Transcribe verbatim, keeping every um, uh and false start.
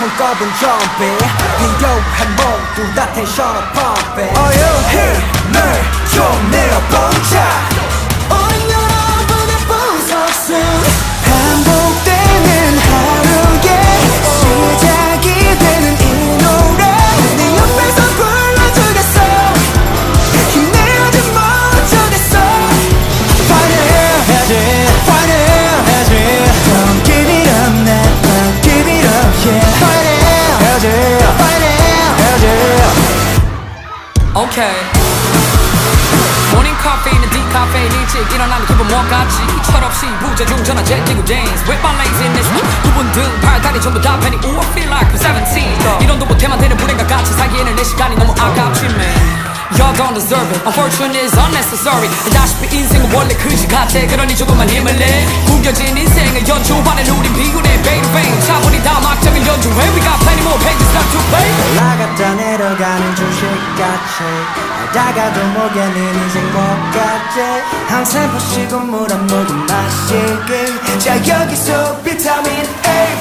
손꼽은 좀비 필요한 모두 다 텐션을 펌핑 Oh you 힘을 좀 내어보자 우린 여러분의 보석순 반복되는 하루에 시작이 되는 이 노래 네 옆에서 불러주겠어 힘내야지 못하겠어 Fight it 해야지 Fight it 해야지 Don't give it up never give it up yeah Fight it 해야지 Fight it 해야지 Okay 모닝 카페인은 디카페인 일찍 일어나는 기분 뭐같지 철없이 부재중 전화 제끼고 dance With my legs in this 두분 등 팔다리 전부 다 팬이 Ooh I feel like I'm seventeen 이런도 못해만 되는 불행과 같이 살기에는 내 시간이 너무 아깝지 man Y'all don't deserve it Unfortunate is unnecessary 다시피 인생은 원래 그지 같아 그러니 조금만 힘을 내 구겨진 인생을 연주하는 우린 비운의 베이베이 차분히 다 막장을 연주해 We got plenty more pages not to play 올라갔다 내려가는 주식같이 알다가도 모르는 인생 뭐같지 항상 보시고 물 한 모금 마시길 자 여기서 비타민 A